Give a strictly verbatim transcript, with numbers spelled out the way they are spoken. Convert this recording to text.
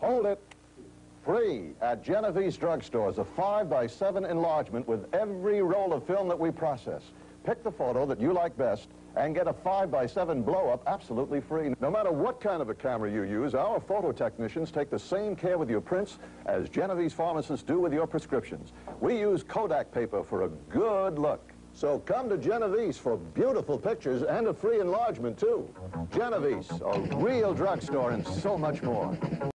Hold it. Free at Genovese drugstores, a five by seven enlargement with every roll of film that we process. Pick the photo that you like best and get a five by seven blow-up absolutely free. No matter what kind of a camera you use, our photo technicians take the same care with your prints as Genovese pharmacists do with your prescriptions. We use Kodak paper for a good look. So come to Genovese for beautiful pictures and a free enlargement, too. Genovese, a real drugstore and so much more.